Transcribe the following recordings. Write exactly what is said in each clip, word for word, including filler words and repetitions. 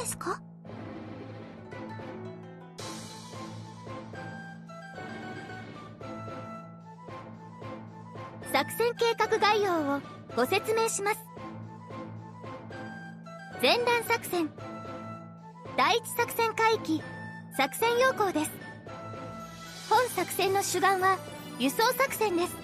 ですか？作戦計画概要をご説明します。前段作戦、第一作戦海域作戦要項です。本作戦の主眼は輸送作戦です。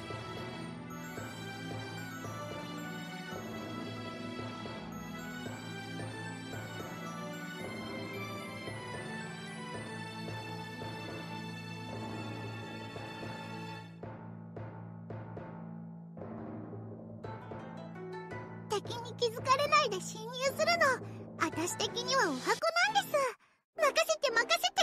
敵に気づかれないで侵入するの、私的にはお箱なんです。任せて任せて。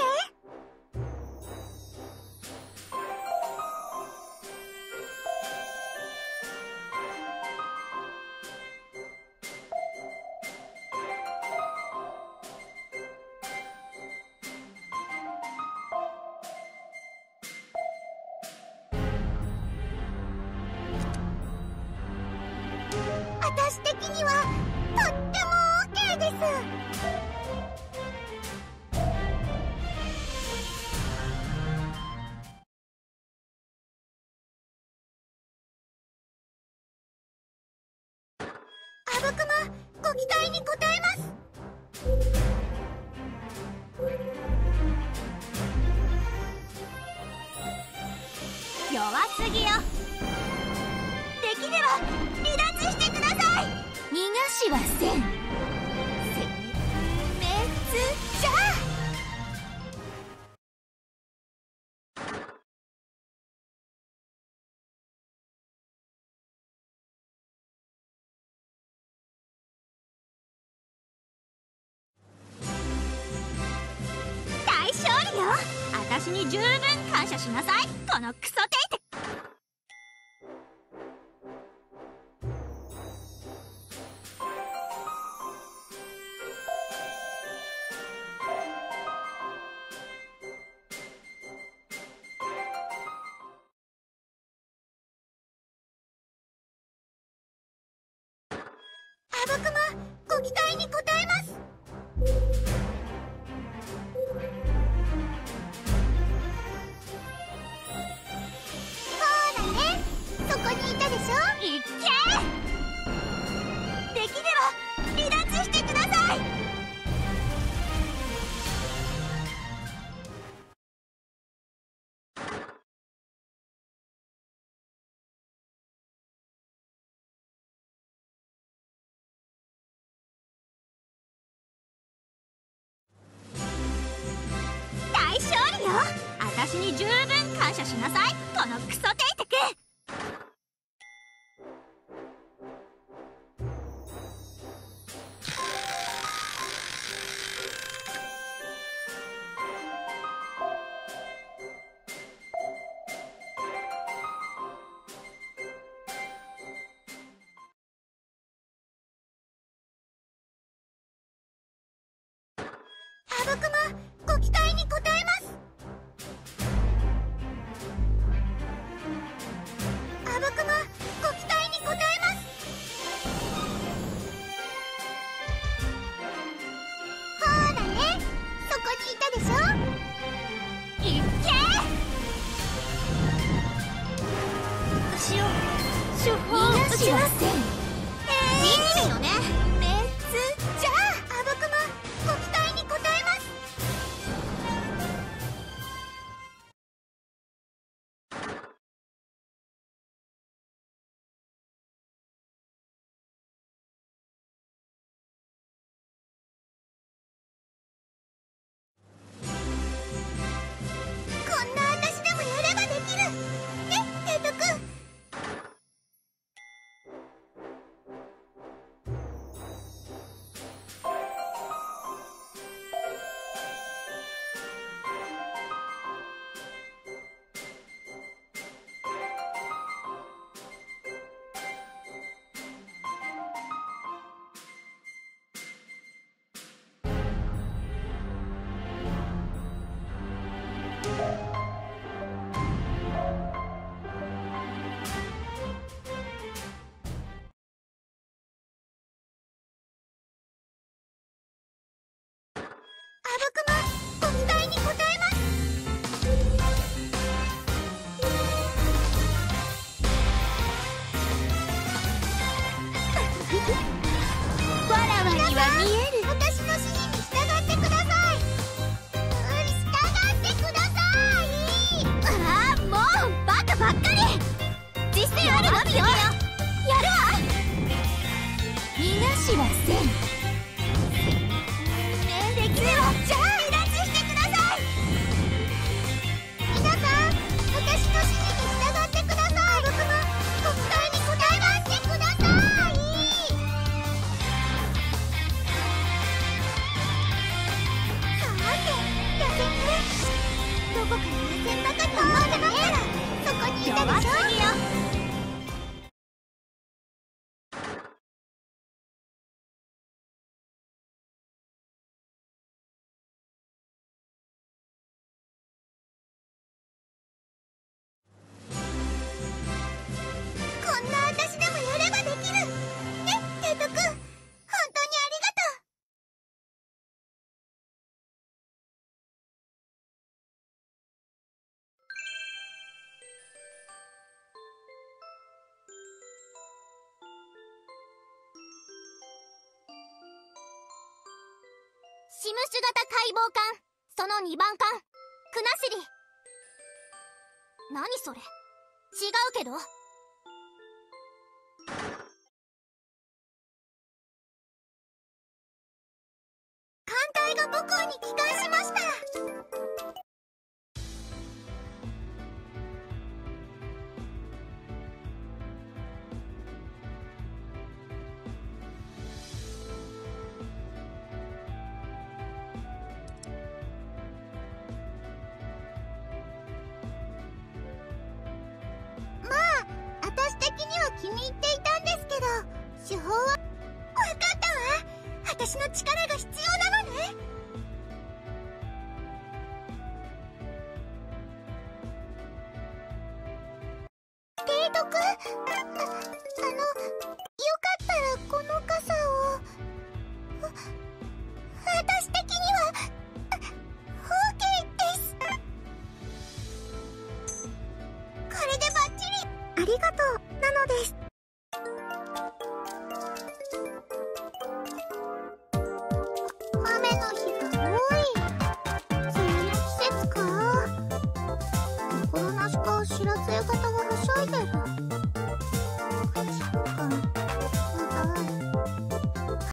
私的にはとっても OK です。あぶくま、ご期待に応えます。 弱すぎよ。できれば離脱してください。逃がしはせん。せ滅じゃ。大勝利よ。私に十分感謝しなさい、このクソテイテ。 あぶくま、ご期待に応えます。ほらね、そこにいたでしょ。 いっけー。できれば離脱してください。大勝利よ。私に十分感謝しなさい、このクソテイテくん。 あぶくま、ご期待に応えます。あぶくま、ご期待に応えます。ほらね、そこにいたでしょ。 いっけー。しよう。処方逃がしはせん。いいのね。滅じゃあ。 あぶくま、ご期待に応えます。こんな私でもやればできる。ね、テイトくん。 ぶくもご期待に応えます。 わらわには見える。 私の指示に従ってください。うん、従ってください。 ああ、もうバカばっかり。実践あるのみよ。やるわ。逃がしはせん。命令はじゃあ離脱してください。 皆さん、私の指示に従ってください。僕もご期待に応えてください。さて、野戦ね。どこかに野戦ばかり思ってましたらそこにいたでしょ。 弱すぎよ。 こんな私でもやればできる。ね、テイトくん、本当にありがとう。 シムシュ型解剖艦、そのにばん艦、クナシリ。何それ、違うけど。 艦隊が母港に帰還しました。まあ、私的には気に入っていたんですけど、手法は。わかったわ。私の力が必要なのね。提督、あ、あの、よかったらこの傘を。わ私的には、あ OK です。これでバッチリ。ありがとう、なのです。